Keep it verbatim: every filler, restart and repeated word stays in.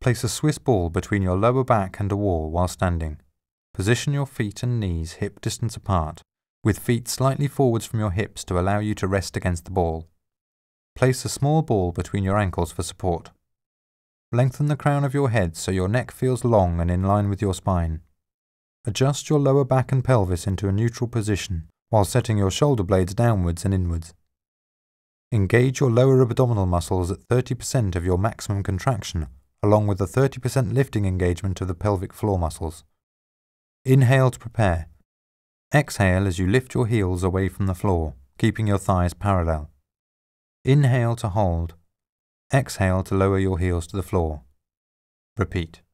Place a Swiss ball between your lower back and a wall while standing. Position your feet and knees hip distance apart, with feet slightly forwards from your hips to allow you to rest against the ball. Place a small ball between your ankles for support. Lengthen the crown of your head so your neck feels long and in line with your spine. Adjust your lower back and pelvis into a neutral position while setting your shoulder blades downwards and inwards. Engage your lower abdominal muscles at thirty percent of your maximum contraction, along with a thirty percent lifting engagement of the pelvic floor muscles. Inhale to prepare. Exhale as you lift your heels away from the floor, keeping your thighs parallel. Inhale to hold. Exhale to lower your heels to the floor. Repeat.